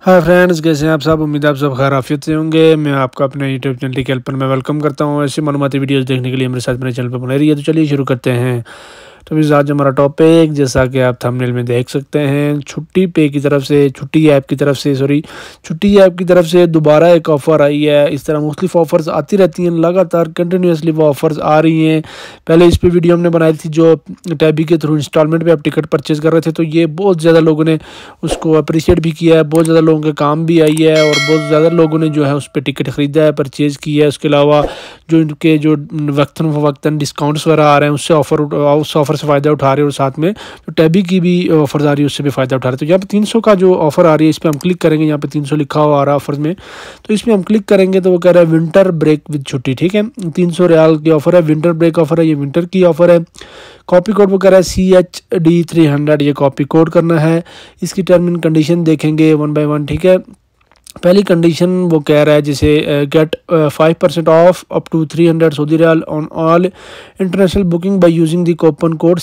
Hi friends, कैसे हैं आप सब। उम्मीद है आप सब खैर आफियत से होंगे। मैं आपका अपने यूट्यूब चैनल के हेल्प पर मैं वेलकम करता हूं। ऐसी मालूमाती वीडियोस देखने के लिए मेरे साथ मेरे चैनल पर बने रहिए। तो चलिए शुरू करते हैं। तो इस आज हमारा टॉपिक, जैसा कि आप थंबनेल में देख सकते हैं, छुट्टी पे की तरफ से, छुट्टी ऐप की तरफ से दोबारा एक ऑफ़र आई है। इस तरह मुख्तलिफ ऑफ़र्स आती रहती हैं, लगातार कंटिन्यूसली वो ऑफ़र्स आ रही हैं। पहले इस पे वीडियो हमने बनाई थी जो टैबी के थ्रू इंस्टॉलमेंट पे आप टिकट परचेज़ कर रहे थे, तो ये बहुत ज़्यादा लोगों ने उसको अप्रिशिएट भी किया है, बहुत ज़्यादा लोगों के काम भी आई है और बहुत ज़्यादा लोगों ने जो है उस पर टिकट ख़रीदा है, परचेज़ किया है। उसके अलावा जो इनके जो वक्तन डिस्काउंट्स वगैरह आ रहे हैं उससे उस ऑफ़र से फ़ायदा उठा रहे हैं और साथ में जो टैबी की भी ऑफ़र्स आ रही है उससे भी फ़ायदा उठा रहे हैं। तो यहाँ पे 300 का जो ऑफ़र आ रही है इस पर हम क्लिक करेंगे। यहाँ पे 300 लिखा हुआ आ रहा है ऑफ़र में, तो इसमें हम क्लिक करेंगे तो वो कह रहा है विंटर ब्रेक विद छुट्टी। ठीक है, 300 रियाल की ऑफ़र है, विंटर ब्रेक ऑफ़र है, ये विंटर की ऑफ़र है। कॉपी कोड वो कह रहा है CHD300, ये कॉपी कोड करना है। इसकी टर्म एंड कंडीशन देखेंगे 1 बाय 1। ठीक है, पहली कंडीशन वो कह रहा है जैसे get 5% off up to 300 Saudi riyal on all international booking by using the coupon code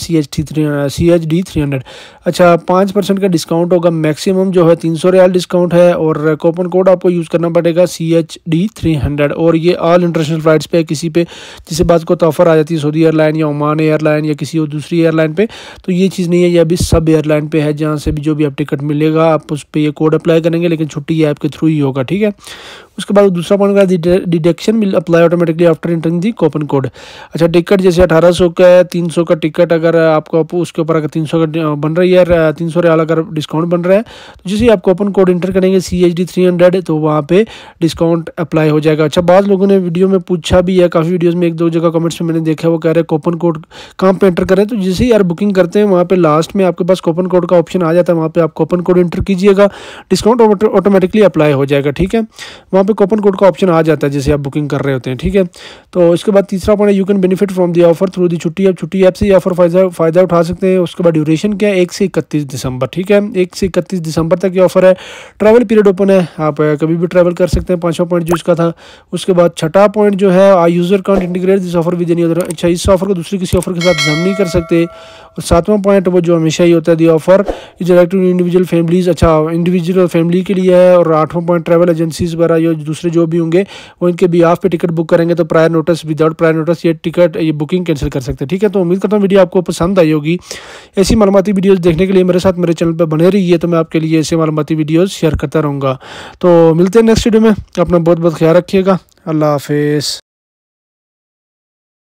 CHD300। अच्छा, 5% का डिस्काउंट होगा, मैक्सिमम जो है 300 रियाल डिस्काउंट है और कूपन कोड आपको यूज़ करना पड़ेगा CHD300। और ये ऑल इंटरनेशनल फ़्लाइट्स पे, किसी पे जिसे बात को तो ऑफ़र आ जाती है सऊदी एयरलाइन या ओमान एयरलाइन या किसी और दूसरी एयरलाइन पे, तो ये चीज़ नहीं है। ये अभी सब एयरलाइन पे है, जहाँ से भी जो भी आप टिकट मिलेगा आप उस पर ये कोड अप्लाई करेंगे, लेकिन छुट्टी ऐप के थ्रू ही होगा। ठीक है, उसके बाद दूसरा पॉइंट का deduction will apply automatically after entering the coupon code. अच्छा, टिकट जैसे 1800 का है, 300 का टिकट अगर आपको उसके ऊपर अगर 300 का बन रही है, 300 रियाल अगर डिस्काउंट बन रहा है, तो जैसे आप कूपन कोड इंटर करेंगे CHD300 तो वहाँ पे डिस्काउंट अप्लाई हो जाएगा। अच्छा, बाद लोगों ने वीडियो में पूछा भी है, काफ़ी वीडियोज़ में, 1-2 जगह कमेंट्स में मैंने देखा, वो कह रहे हैं कूपन कोड कहाँ पे एंटर करें। तो जैसे ही यार बुकिंग करते हैं वहाँ पे लास्ट में आपके पास कूपन कोड का ऑप्शन आ जाता है, वहाँ पे आप कूपन कोड इंटर कीजिएगा, डिस्काउंट ऑटोमेटिकली अप्लाई हो जाएगा। ठीक है, वहाँ पे कूपन कोड का ऑप्शन आ जाता है जैसे आप बुकिंग कर रहे होते हैं। ठीक है, तो इसके बाद तीसरा पॉइंट है you can benefit from the offer through the Chhutti app. छुट्टी ऐप से ये ऑफर फ़ायदा उठा सकते हैं। उसके बाद ड्यूरेशन क्या है, 1 से 31 दिसंबर। ठीक है, 1 से 31 दिसंबर तक ये ऑफर है। ट्रैवल पीरियड ओपन है, आप कभी भी ट्रैवल कर सकते हैं। 5वां पॉइंट जो इसका था। उसके बाद छठा पॉइंट जो है user can't integrate this offer with any other. अच्छा, इस ऑफर को दूसरी किसी ऑफर के साथ हम नहीं कर सकते। और 7वां पॉइंट वो जो हमेशा ही होता है, the offer is direct to individual families. अच्छा, इंडिविजुअल फैमिली के लिए है। और 8वां पॉइंट ट्रैवल एजेंसीज वगैरह जो दूसरे जो भी होंगे वो इनके बिहाफ पे टिकट बुक करेंगे तो prior notice, without prior notice ये बुकिंग कैंसिल कर सकते हैं। ठीक है, तो उम्मीद करता हूँ वीडियो आपको पसंद आई होगी। ऐसी मालूमाती वीडियोस देखने के लिए मेरे साथ मेरे चैनल पर बने रहिए, तो मैं आपके लिए ऐसे मालूमाती वीडियोस शेयर करता रहूँगा। तो मिलते हैं नेक्स्ट वीडियो में। अपना बहुत बहुत ख्याल रखिएगा। अल्लाह हाफिज़।